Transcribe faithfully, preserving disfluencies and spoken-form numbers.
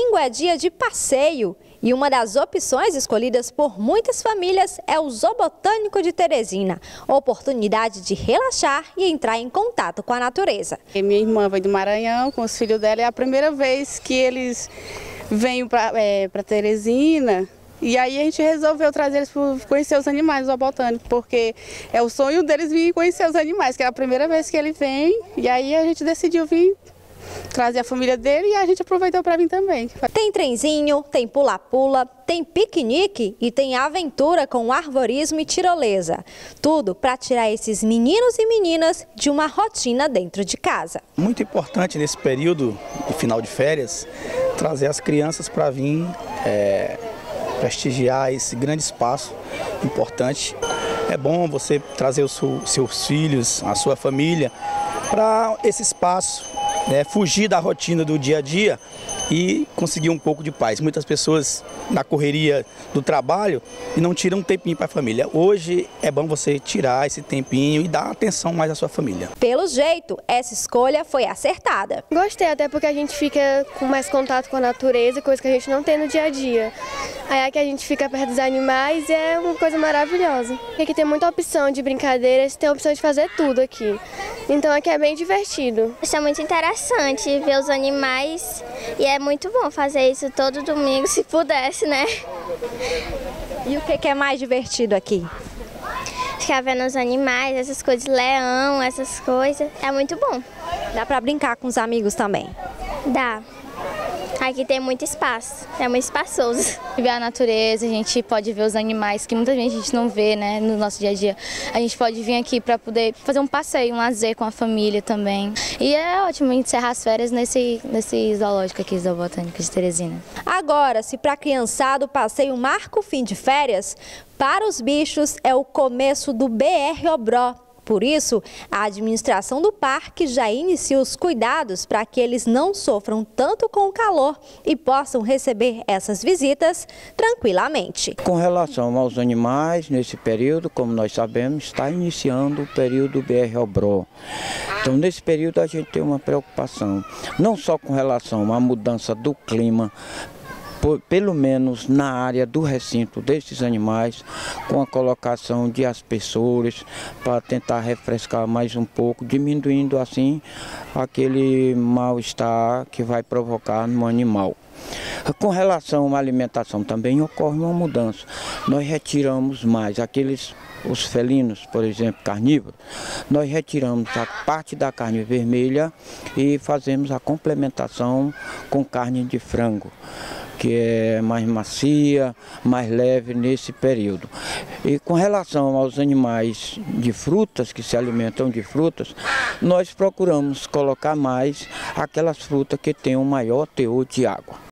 Domingo é dia de passeio e uma das opções escolhidas por muitas famílias é o Zoobotânico de Teresina, oportunidade de relaxar e entrar em contato com a natureza. E minha irmã veio do Maranhão com os filhos dela, é a primeira vez que eles vêm para é, para Teresina. E aí a gente resolveu trazer eles para conhecer os animais do zoobotânico, porque é o sonho deles vir conhecer os animais, que é a primeira vez que ele vem, e aí a gente decidiu vir trazer a família dele e a gente aproveitou para vir também. Tem trenzinho, tem pula-pula, tem piquenique e tem aventura com arvorismo e tirolesa. Tudo para tirar esses meninos e meninas de uma rotina dentro de casa. Muito importante nesse período de final de férias, trazer as crianças para vir é, prestigiar esse grande espaço importante. É bom você trazer os seus filhos, a sua família, para esse espaço. É, fugir da rotina do dia a dia e conseguir um pouco de paz. Muitas pessoas na correria do trabalho e não tiram um tempinho para a família. Hoje é bom você tirar esse tempinho e dar atenção mais à sua família. Pelo jeito, essa escolha foi acertada. Gostei, até porque a gente fica com mais contato com a natureza, coisa que a gente não tem no dia a dia. Aí aqui a gente fica perto dos animais e é uma coisa maravilhosa. Aqui tem muita opção de brincadeiras, tem a opção de fazer tudo aqui. Então aqui é bem divertido. Isso é muito interessante, ver os animais, e é muito bom fazer isso todo domingo, se pudesse, né? E o que é mais divertido aqui? Ficar vendo os animais, essas coisas, leão, essas coisas, é muito bom. Dá para brincar com os amigos também? Dá. Aqui tem muito espaço, é muito espaçoso. Ver a natureza, a gente pode ver os animais que muita gente a gente não vê, né, no nosso dia a dia. A gente pode vir aqui para poder fazer um passeio, um lazer com a família também. E é ótimo encerrar as férias nesse, nesse zoológico aqui, Zoobotânico de Teresina. Agora, se para a criançada o passeio marca o fim de férias, para os bichos é o começo do B R Obró. Por isso, a administração do parque já inicia os cuidados para que eles não sofram tanto com o calor e possam receber essas visitas tranquilamente. Com relação aos animais, nesse período, como nós sabemos, está iniciando o período B R Obró. Então, nesse período, a gente tem uma preocupação, não só com relação à mudança do clima, Por, pelo menos na área do recinto desses animais, com a colocação de aspersores para tentar refrescar mais um pouco, diminuindo assim aquele mal-estar que vai provocar no animal. Com relação à alimentação também ocorre uma mudança. Nós retiramos mais aqueles, os felinos, por exemplo, carnívoros, nós retiramos a parte da carne vermelha e fazemos a complementação com carne de frango, que é mais macia, mais leve nesse período. E com relação aos animais de frutas, que se alimentam de frutas, nós procuramos colocar mais aquelas frutas que têm um maior teor de água.